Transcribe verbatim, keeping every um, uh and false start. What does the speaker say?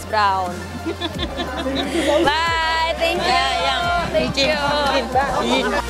brown. Bye, thank you. Ya, yang Thank licin, you. licin.